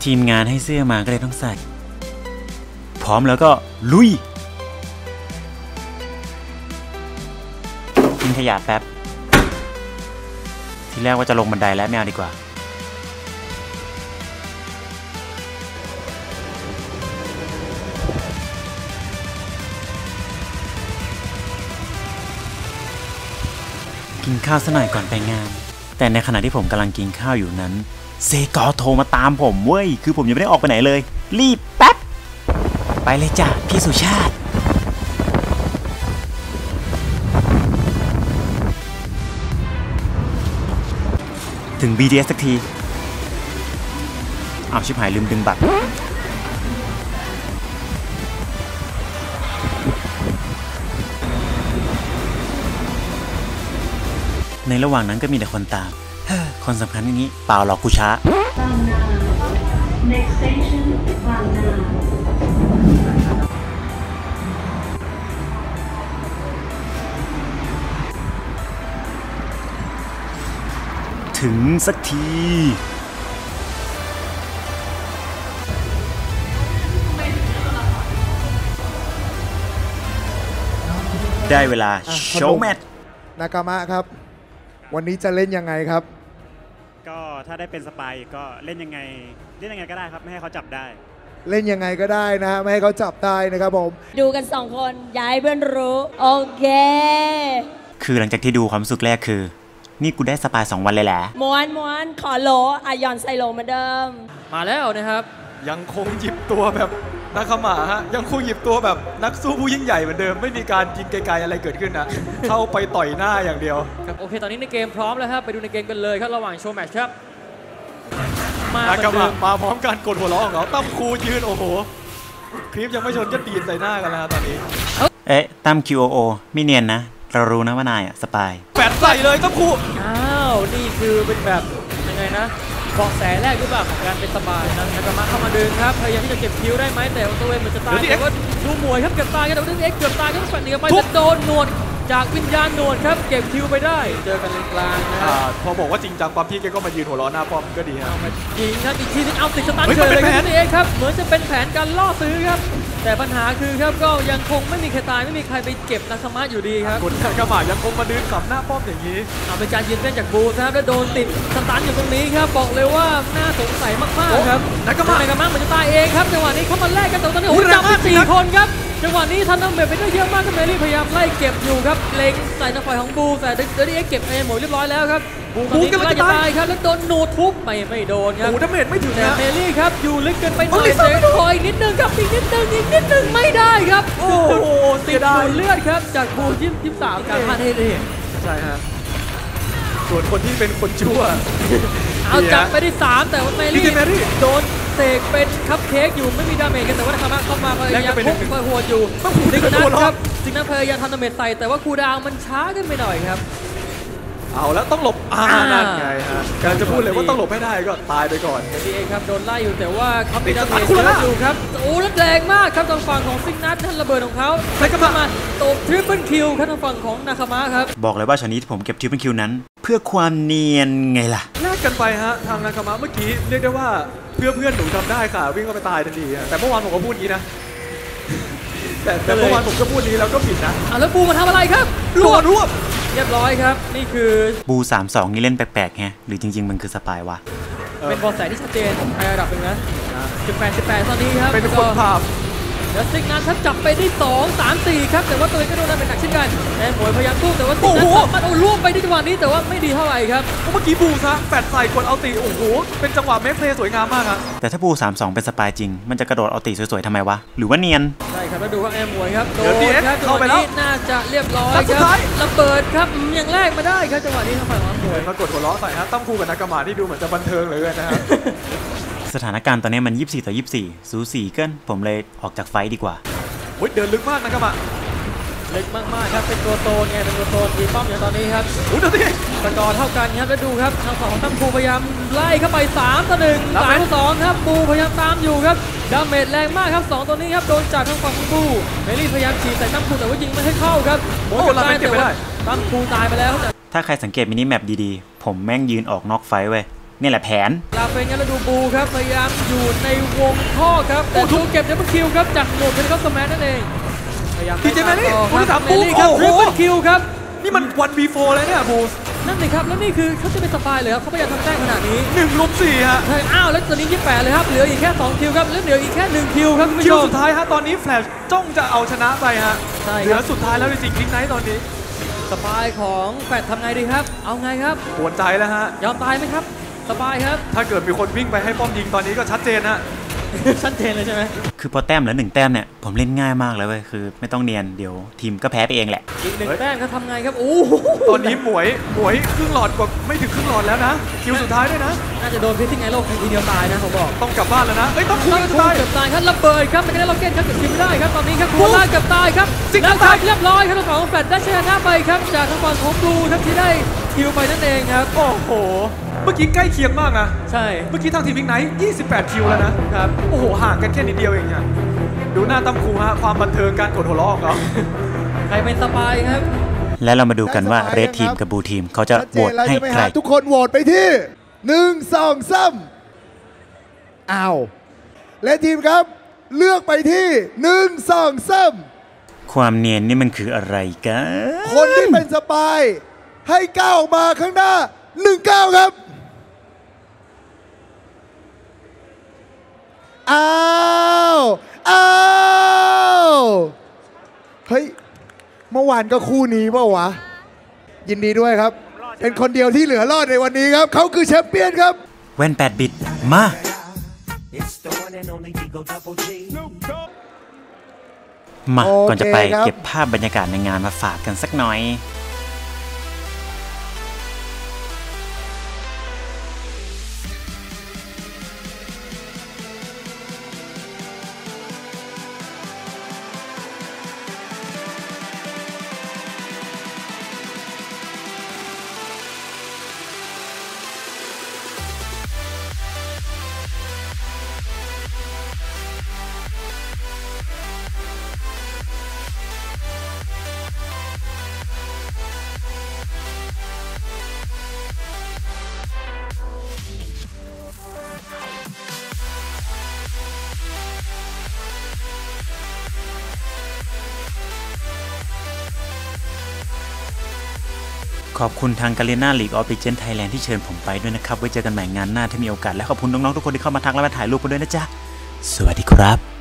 ทีมงานให้เสื้อมาก็เลยต้องใส่พร้อมแล้วก็ลุยทิ้งขยะแป๊บทีแรกว่าจะลงบันไดแล้วไม่เอาดีกว่ากินข้าวซะหน่อยก่อนไปงานแต่ในขณะที่ผมกำลังกินข้าวอยู่นั้นเซกอโทรมาตามผมเว้ยคือผมยังไม่ได้ออกไปไหนเลยรีบแป๊บไปเลยจ้ะพี่สุชาติถึง BTS สักทีอ้าวชิบหายลืมดึงบัตรในระหว่างนั้นก็มีแต่คนตามคนสำคัญอย่างนี้เปล่าหรอกกูช้าถึงสักทีได้เวลาโชว์แมตช์นากามะครับวันนี้จะเล่นยังไงครับก็ถ้าได้เป็นสปายก็เล่นยังไงก็ได้ครับไม่ให้เขาจับได้เล่นยังไงก็ได้นะไม่ให้เขาจับได้นะครับผมดูกัน2คนย้ายเพื่อนรู้โอเคคือหลังจากที่ดูความสุขแรกคือนี่กูได้สปาย2 วันเลยแหละม้วนขอโหลอายอนใส่โหลเหมือนเดิมมาแล้วนะครับยังคงหยิบตัวแบบนักขม่าฮะยังคงหยิบตัวแบบนักสู้ผู้ยิ่งใหญ่เหมือนเดิมไม่มีการยิงไกลๆอะไรเกิดขึ้นนะ เข้าไปต่อยหน้าอย่างเดียวครับโอเคตอนนี้ในเกมพร้อมแล้วครับไปดูในเกมกันเลยครับระหว่างโชว์แมตช์ครับนักขม่ามาพร้อมกันกดหัวล้อของเขาตั้มคูยืนโอ้โหคลิปยังไม่ชนก็ดีดใส่หน้ากันแล้วตอนนี้ตั้ม QOO ไม่เนียนนะเรารู้นะว่านายสปายแปดใส่เลยตั้มคูอ้าวนี่คือเป็นแบบยังไงนะบอกแสแรกหรือเปล่าของการเป็นสปายนะนากามะเข้ามาดึงครับพยายามที่จะเก็บคิวได้ไหมแต่ตัวเองเหมือนจะตายแต่ว่าดูมวยครับเกือบตายกันแต่ว่าเอ็กเกือบตายก็ฝันหนีไปแล้วโดนหนวดจากวิญญาณหนวดครับเก็บคิวไปได้เจอกันเลนกลางนะพอบอกว่าจริงจังปั๊มพี่แกก็มายืนหัวล้อหน้าป้อมก็ดีฮะยิงครับอีกทีนึงเอาติดสตาร์ทเฉยเลยครับเอ็กครับเหมือนจะเป็นแผนการล่อซื้อครับแต่ปัญหาคือครับก็ยังคงไม่มีใครตายไม่มีใครไปเก็บนากามะอยู่ดีครับคนนากามะยังคงมาดึงกลับหน้าป้อมอย่างนี้เป็นการยืนเต้นจากบูครับแล้วโดนติดสตาร์ทอยู่ตรงนี้ครับบอกเลยว่าน่าสงสัยมากๆครับนากามะเหมือนจะตายเองครับจังหวะนี้เขามาแลกกันตรงนี้โอ้โหจับไป4 คนครับจังหวะนี้ทันน้ำเบรไปได้เยอะมากครับเมลี่พยายามไล่เก็บอยู่ครับเล็งใส่หน้าฝ่ายของบูแต่เดดี้เอ็กเก็บเองหมดเรียบร้อยแล้วครับบูตอนนี้ใกล้จะตายครับแล้วโดนหนูทุบไม่โดนครับโอ้ดาเมจไม่ถึงนะเมลี่ครับอยู่ลึกเกินไปหน่อยเซฟคอยนิดนึงครับอีกนิดนึงไม่ได้ครับโอ้โหติดดูดเลือดครับจากบู23การพลาดให้เลยใช่ฮะส่วนคนที่เป็นคนชั่วเอาจับไปได้3แต่ว่าเมลี่โดนเสกเป็นคัพเค้กอยู่ไม่มีดาเมจกันแต่ว่าคามาเข้ามาพยายามทุบมาหัวอยู่ซิกนัทครับซิกนัทพยายามทำดาเมจใส่แต่ว่าคูดาวมันช้าขึ้นไปหน่อยครับเอาแล้วต้องหลบนั่นไงฮะการจะพูดเลยว่าต้องหลบไม่ได้ก็ตายไปก่อนดีเองครับโดนไล่อยู่แต่ว่าเขามีดาเมจเยอะอยู่ครับโอ้แล้วแรงมากครับทางฝั่งของซิกนัทท่านระเบิดของเขาใช้กระบะมาตบทริปเปิลคิวครับทางฝั่งของนาคามะครับบอกเลยว่าช็อตนี้ผมเก็บทริปเปิลคิวนั้นเพื่อความเนียนไงล่ะแลกกันไปฮะทางนาคามะเมื่อกี้เรียกได้ว่าเพื่อนหนูทำได้ค่ะวิ่งเข้าไปตายทันทีแต่เมื่อวานผมก็พูดงี้นะแต่เมื่อวานผมก็พูดนี้แล้วก็ผิดนะแล้วบูมาทำอะไรครับรวบเรียบร้อยครับนี่คือบู32นี่เล่นแปลกๆไงหรือจริงๆมันคือสปายวะเป็นบอลแสที่ชัดเจนในระดับหนึ่งนะ18ตอนนี้ครับเป็นคนภาพแล้วซิกนัทถ้าจับไปได้2 3 4ครับแต่ว่าตัวเองก็โดนดาเมจหนักเช่นกันแอนโวยพยายามสู้แต่ว่าซิกนัทสามารถเอาล่วงไปในจังหวะนี้แต่ว่าไม่ดีเท่าไหร่ครับเมื่อกี้บูซะแฟดใส่กดเอาตีโอ้โหเป็นจังหวะเมคเพลย์สวยงามมากครับแต่ถ้าบู32เป็นสปายจริงมันจะกระโดดเอาตีสวยๆทำไมวะหรือว่าเนียนใช่ครับแล้วดูว่าแอนโวยครับโดนครับเข้าไปแล้วน่าจะเรียบร้อยครับระเบิดครับยังแรกมาได้ครับจังหวะนี้ทางฝั่งของแอนโวยมากดหัวล้อใส่ฮะตั้มคู่กับนากามะที่ดูเหมือนจะบันเทิงเลยนะฮะสถานการณ์ตอนนี้มัน24-24สูสีเกินผมเลยออกจากไฟดีกว่าเดินลึกมากนะครับอ่ะลึกมากๆครับเป็นตัวโตไงเป็นตัวโตทีป้อมอย่างตอนนี้ครับดูสิสกอร์เท่ากันครับแล้วดูครับทางฝั่งของตั้มภูพยายามไล่เข้าไป3-1 3-2ครับบูพยายามตามอยู่ครับดาเมจแรงมากครับ2ตัวนี้ครับโดนจากทางฝั่งของบูเมลี่พยายามฉีดใส่ตั้มภูแต่ว่ายิงไม่ให้เข้าครับโอ้ตายแต่ว่าตั้มภูตายไปแล้วถ้าใครสังเกตมินิแมปดีๆผมแม่งยืนออกนอกไฟเว้ยนี่แหละแผนลาเฟนงั้นเราดูบูครับพยายามอยู่ในวงท่อครับแต่ดูเก็บดับเบิลคิวครับจากโหมดเป็นก็สแมนนั่นเองพยายามดีเจแมรี่คผู้รัที่สามเมลี่ครับโอ้โหทริปเปิลคิวครับนี่มันวัน B4 เลยเนี่ยบูนั่นเลยครับแล้วนี่คือเขาจะเป็นสปายเลยครับเขาพยายามทำแต้มขนาดนี้ 1 ลุม 4 ฮะใช่อ้าวแล้วตอนนี้28เลยครับเหลืออีกแค่2คิวครับแล้วเหลืออีกแค่1คิวครับคุณผู้คิชวมสุดท้ายฮะตอนนี้แฟลชจ้องจะเอาชนะไปฮะใช่ครับเหลือสุดท้ายแล้วจริงๆคลิกไนท์ตอนนี้สปายของแฟดทำไงดีครับเอาไงครับปวดใจแล้วฮะยอมตายไหมครับสปายครับถ้าเกิดมีคนวิ่งไปให้ป้อมยิงตอนนี้ก็ชัดเจนฮะชัดเจนเลยใช่ไหมคือพอแต้มเหลือ1แต้มเนี่ยผมเล่นง่ายมากเลยเว้ยคือไม่ต้องเนียนเดี๋ยวทีมก็แพ้ไปเองแหละอีกหนึ่งเฮ้ยแต้มครับทำไงครับโอ้โหตอนนี้หมวยครึ่งหลอดกว่าไม่ถึงครึ่งหลอดแล้วนะ คิวสุดท้ายด้วยนะน่าจะโดนพิษที่ไงโลกทีเดียวตายนะผมบอกต้องกลับบ้านแล้วนะเอ้ยต้องคุต้ยองกันคู่ตายเกือบตายครับระเบิดครับไม่ได้ล็อกเก็ตครับเก็บคิวไม่ได้ครับตอนนี้ครับโคล่าเกือบตายครับจริงแล้วตายเรียบร้อยครับทางของแฟดได้ชนะไปครับจากทางฝั่งของบลูครับที่ได้คิวไปนั่นเองครับโอ้โห เมื่อกี้ใกล้เคียงมากนะใช่เมื่อกี้ทางทีมพิกไนท์28 คิวแล้วนะครับ โอ้โห ห่างกันแค่นิดเดียวเองเนี่ยดูหน้าตั้มครูฮะ ความบันเทิงการกดหัวเราะของเขาใครเป็นสปายครับและเรามาดูกันว่าเรดทีมกับบูทีมเขาจะชัดโหเจวน ตแล้วให้ใช่ไหมใครฮะทุกคนโหวตไปที่ 1 2 3อ้าวและทีมครับ เลือกไปที่ 1 2 3 ความเนียนนี่มันคืออะไรกันคนที่เป็นสปายให้ก้าวออกมาข้างหน้า1ก้าวครับ อ้าวเฮ้ย เมื่อวานก็คู่นี้เปล่าวะ ยินดีด้วยครับ เป็นคนเดียวที่เหลือรอดในวันนี้ครับ เขาคือแชมเปี้ยนครับแว่น8 บิตมา มาโอเคก่อนจะไปครับเก็บภาพบรรยากาศในงานมาฝากกันสักหน่อย ขอบคุณทาง Garena League of Legends Thailand ที่เชิญผมไปด้วยนะครับ ไว้เจอกันใหม่งานหน้าถ้ามีโอกาสและขอบคุณน้องๆทุกคนที่เข้ามาทักและมาถ่ายรูปกันด้วยนะจ๊ะ สวัสดีครับ